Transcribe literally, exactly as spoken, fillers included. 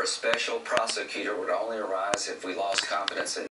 A special prosecutor would only arise if we lost confidence in